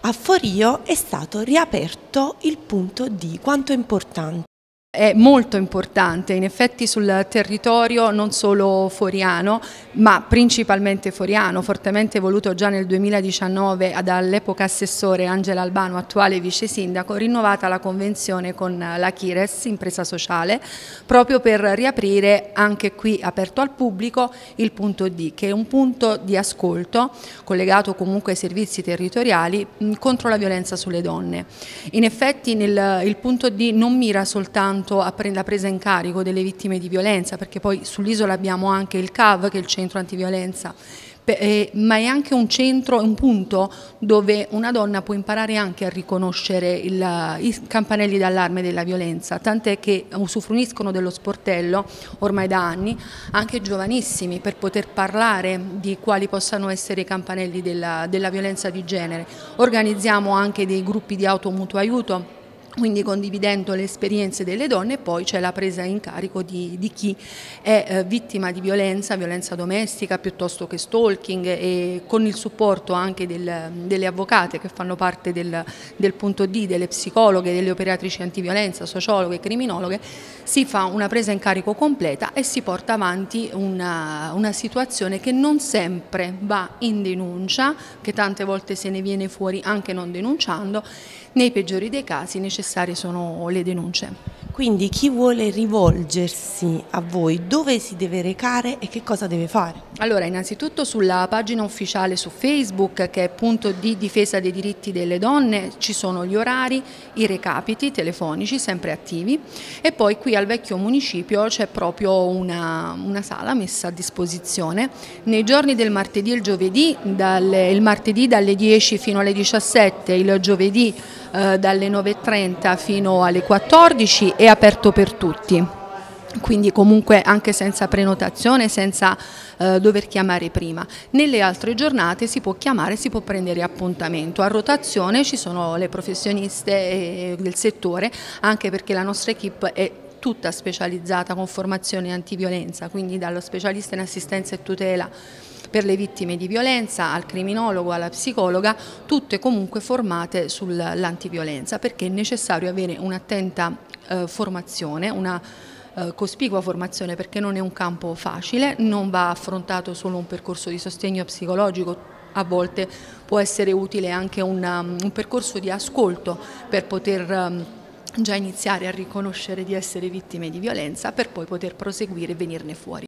a Forio è stato riaperto il punto D. Quanto è importante? È molto importante, in effetti sul territorio non solo foriano, ma principalmente foriano, fortemente voluto già nel 2019 dall'epoca assessore Angela Albano, attuale vice sindaco, rinnovata la convenzione con la Chires, impresa sociale, proprio per riaprire anche qui aperto al pubblico il punto D, che è un punto di ascolto collegato comunque ai servizi territoriali contro la violenza sulle donne. In effetti il punto D non mira soltanto alla presa in carico delle vittime di violenza, perché poi sull'isola abbiamo anche il CAV, che è il centro antiviolenza, ma è anche un centro, un punto dove una donna può imparare anche a riconoscere i campanelli d'allarme della violenza, tant'è che usufruiscono dello sportello ormai da anni anche giovanissimi, per poter parlare di quali possano essere i campanelli della violenza di genere. Organizziamo anche dei gruppi di automutuo aiuto, quindi condividendo le esperienze delle donne, e poi c'è la presa in carico di chi è vittima di violenza domestica piuttosto che stalking, e con il supporto anche delle avvocate che fanno parte del punto D, delle psicologhe, delle operatrici antiviolenza, sociologhe, criminologhe, si fa una presa in carico completa e si porta avanti una situazione che non sempre va in denuncia, che tante volte se ne viene fuori anche non denunciando. Nei peggiori dei casi necessarie sono le denunce. Quindi chi vuole rivolgersi a voi, dove si deve recare e che cosa deve fare? Allora, innanzitutto sulla pagina ufficiale su Facebook, che è punto di difesa dei diritti delle donne, ci sono gli orari, i recapiti telefonici sempre attivi, e poi qui al vecchio municipio c'è proprio una sala messa a disposizione nei giorni del martedì e il giovedì, il martedì dalle 10 fino alle 17, il giovedì dalle 9:30 fino alle 14, è aperto per tutti. Quindi comunque anche senza prenotazione, senza dover chiamare prima. Nelle altre giornate si può chiamare, si può prendere appuntamento. A rotazione ci sono le professioniste del settore, anche perché la nostra equipe è tutta specializzata con formazione antiviolenza, quindi dallo specialista in assistenza e tutela per le vittime di violenza, al criminologo, alla psicologa, tutte comunque formate sull'antiviolenza, perché è necessario avere un'attenta formazione, una cospicua formazione, perché non è un campo facile, non va affrontato solo un percorso di sostegno psicologico, a volte può essere utile anche un percorso di ascolto per poter già iniziare a riconoscere di essere vittime di violenza, per poi poter proseguire e venirne fuori.